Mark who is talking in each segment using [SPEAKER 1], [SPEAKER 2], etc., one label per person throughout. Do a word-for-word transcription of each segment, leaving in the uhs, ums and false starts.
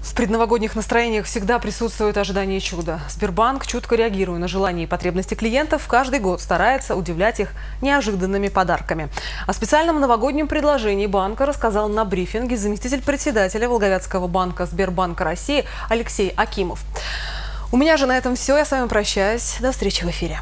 [SPEAKER 1] В предновогодних настроениях всегда присутствует ожидание чуда. Сбербанк, чутко реагируя на желания и потребности клиентов, каждый год старается удивлять их неожиданными подарками. О специальном новогоднем предложении банка рассказал на брифинге заместитель председателя Волговятского банка Сбербанка России Алексей Акимов. У меня же на этом все. Я с вами прощаюсь. До встречи в эфире.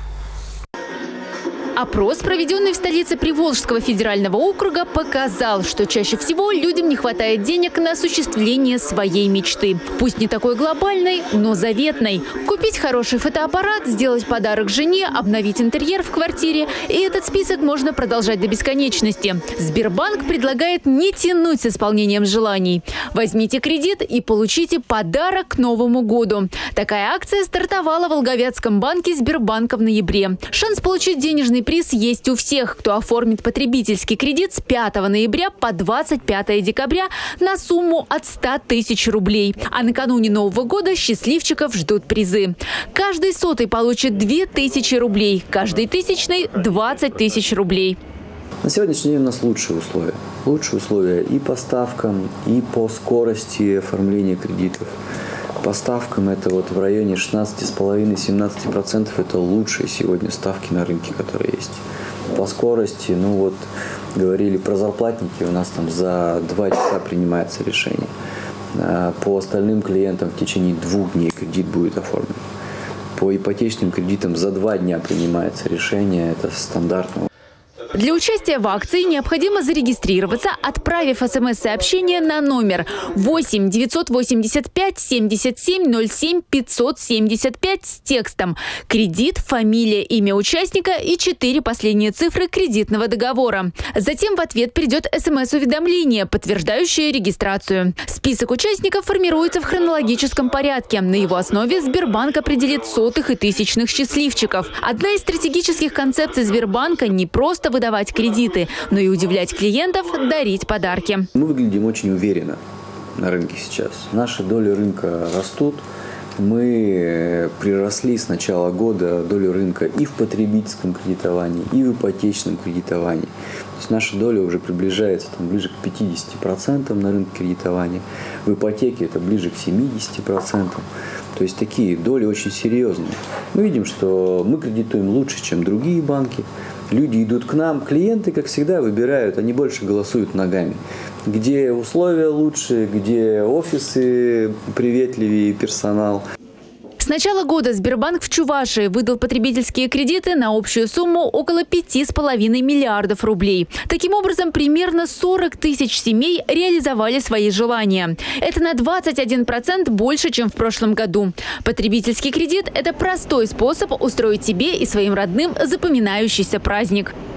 [SPEAKER 2] Опрос, проведенный в столице Приволжского федерального округа, показал, что чаще всего людям не хватает денег на осуществление своей мечты. Пусть не такой глобальной, но заветной. Купить хороший фотоаппарат, сделать подарок жене, обновить интерьер в квартире. И этот список можно продолжать до бесконечности. Сбербанк предлагает не тянуть с исполнением желаний. Возьмите кредит и получите подарок к Новому году. Такая акция стартовала в Волговятском банке Сбербанка в ноябре. Шанс получить денежный приз есть у всех, кто оформит потребительский кредит с пятого ноября по двадцать пятое декабря на сумму от ста тысяч рублей. А накануне Нового года счастливчиков ждут призы. Каждый сотый получит две тысячи рублей, каждый тысячный – двадцать тысяч рублей.
[SPEAKER 3] На сегодняшний день у нас лучшие условия. Лучшие условия и по ставкам, и по скорости оформления кредитов. По ставкам это вот в районе шестнадцати с половиной — семнадцати процентов, это лучшие сегодня ставки на рынке, которые есть. По скорости, ну вот, говорили про зарплатники, у нас там за два часа принимается решение. По остальным клиентам в течение двух дней кредит будет оформлен. По ипотечным кредитам за два дня принимается решение, это стандартно.
[SPEAKER 2] Для участия в акции необходимо зарегистрироваться, отправив смс-сообщение на номер восемь девятьсот восемьдесят пять семьдесят семь ноль семь пятьсот семьдесят пять с текстом «Кредит», фамилия, имя участника и четыре последние цифры кредитного договора. Затем в ответ придет смс-уведомление, подтверждающее регистрацию. Список участников формируется в хронологическом порядке. На его основе Сбербанк определит сотых и тысячных счастливчиков. Одна из стратегических концепций Сбербанка – не просто выдавать давать кредиты, но и удивлять клиентов, дарить подарки.
[SPEAKER 3] Мы выглядим очень уверенно на рынке сейчас. Наши доли рынка растут. Мы приросли с начала года долю рынка и в потребительском кредитовании, и в ипотечном кредитовании. То есть наша доля уже приближается там, ближе к пятидесяти процентам на рынке кредитования. В ипотеке это ближе к семидесяти процентам. То есть такие доли очень серьезные. Мы видим, что мы кредитуем лучше, чем другие банки. Люди идут к нам, клиенты, как всегда, выбирают, они больше голосуют ногами. Где условия лучше, где офисы приветливее, персонал.
[SPEAKER 2] С начала года Сбербанк в Чувашии выдал потребительские кредиты на общую сумму около пяти с половиной миллиардов рублей. Таким образом, примерно сорок тысяч семей реализовали свои желания. Это на двадцать один процент больше, чем в прошлом году. Потребительский кредит – это простой способ устроить себе и своим родным запоминающийся праздник.